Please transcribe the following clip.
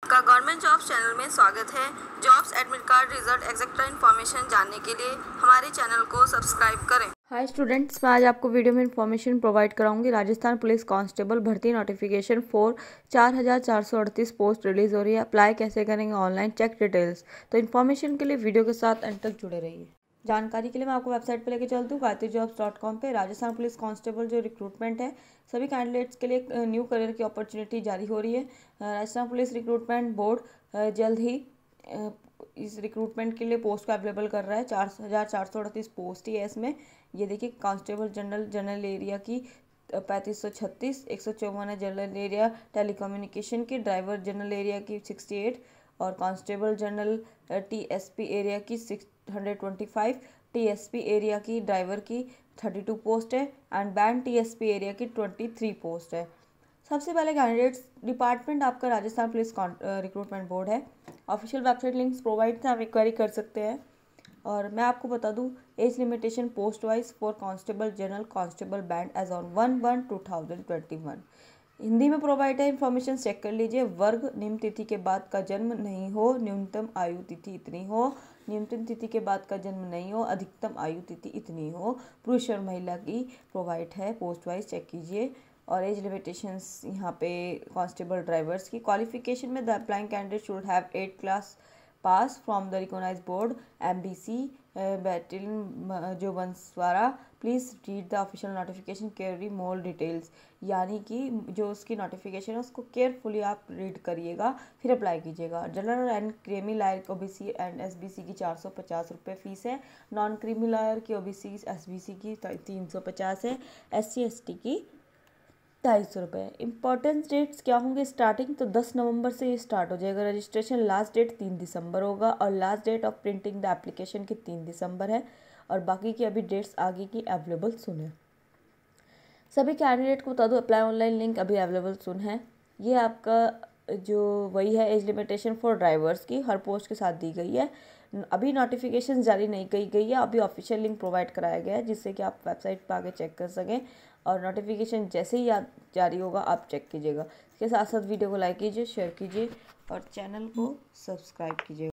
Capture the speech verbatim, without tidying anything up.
का government jobs channel में स्वागत है। Jobs admit card result etcetera information जानने के लिए हमारे चैनल को सब्सक्राइब करें। हाय स्टूडेंट्स, मैं आज आपको वीडियो में इन्फॉर्मेशन प्रोवाइड कराऊंगी। राजस्थान पुलिस कांस्टेबल भर्ती नोटिफिकेशन फोर चार हज़ार चार सौ अड़तीस पोस्ट रिलीज हो रही है। अप्लाई कैसे करेंगे ऑनलाइन, चेक डिटेल्स। तो इन्फॉर्मेशन के लिए वीडियो के साथ एंड तक जुड़े रहिए। जानकारी के लिए मैं आपको वेबसाइट पे लेके चलती हूँ गायत्री जॉब्स डॉट कॉम पे। राजस्थान पुलिस कांस्टेबल जो रिक्रूटमेंट है सभी कैंडिडेट्स के लिए न्यू करियर की अपॉर्चुनिटी जारी हो रही है। राजस्थान पुलिस रिक्रूटमेंट बोर्ड जल्द ही इस रिक्रूटमेंट के लिए पोस्ट को अवेलेबल कर रहा है। चार हज़ार चार सौ अड़तीस पोस्ट ही है इसमें। ये देखिए, कांस्टेबल जनरल जनरल एरिया की पैंतीस सौ छत्तीस, एक सौ चौवन है जनरल एरिया टेलीकम्युनिकेशन की, ड्राइवर जनरल एरिया की सिक्सटी एट और कांस्टेबल जनरल टीएसपी एरिया की six hundred twenty five, TSP area की ड्राइवर की थर्टी टू पोस्ट है एंड बैंड टीएसपी एरिया की ट्वेंटी थ्री पोस्ट है। सबसे पहले कैंडिडेट्स डिपार्टमेंट आपका राजस्थान पुलिस रिक्रूटमेंट बोर्ड है। ऑफिशियल वेबसाइट लिंक्स प्रोवाइड थे, आप इंक्वायरी कर सकते हैं। और मैं आपको बता दूं, age limitation post wise for constable general constable band age on one one two thousand twenty one. Hindi में प्रोवाइड है, इन्फॉर्मेशन चेक कर लीजिए। वर्ग निम्न तिथि के बाद का जन्म नहीं हो, न्यूनतम आयु तिथि इतनी हो, न्यूनतम तिथि के बाद का जन्म नहीं हो, अधिकतम आयु तिथि इतनी हो। पुरुष और महिला की प्रोवाइड है, पोस्ट वाइज चेक कीजिए। और एज लिमिटेशंस यहाँ पे कांस्टेबल ड्राइवर्स की क्वालिफिकेशन में the applying candidate should have eight class pass from the recognise board MBC battalion जो Banswara. Please read the official notification carefully more details. यानी कि जो उसकी नोटिफिकेशन है उसको केयरफुली आप रीड करिएगा, फिर अप्लाई कीजिएगा। General and creamy layer OBC and SBC की चार सौ पचास रुपये फीस है। नॉन क्रीमी लायर की ओबीसी एसबीसी की तीन सौ पचास है। एस सी एस टी की ढाई सौ रुपये। इंपॉर्टेंट डेट्स क्या होंगे स्टार्टिंग, तो दस नवंबर से ये स्टार्ट हो जाएगा रजिस्ट्रेशन। लास्ट डेट तीन दिसंबर होगा और last date of printing the application की तीन दिसंबर है। और बाकी की अभी डेट्स आगे की अवेलेबल सुन है। सभी कैंडिडेट को बता दो, अप्लाई ऑनलाइन लिंक अभी अवेलेबल सुन है। ये आपका जो वही है, एज लिमिटेशन फॉर ड्राइवर्स की हर पोस्ट के साथ दी गई है। अभी नोटिफिकेशन जारी नहीं की गई है, अभी ऑफिशियल लिंक प्रोवाइड कराया गया है जिससे कि आप वेबसाइट पर आगे चेक कर सकें। और नोटिफिकेशन जैसे ही याद जारी होगा आप चेक कीजिएगा। इसके साथ साथ वीडियो को लाइक कीजिए, शेयर कीजिए और चैनल को सब्सक्राइब कीजिए।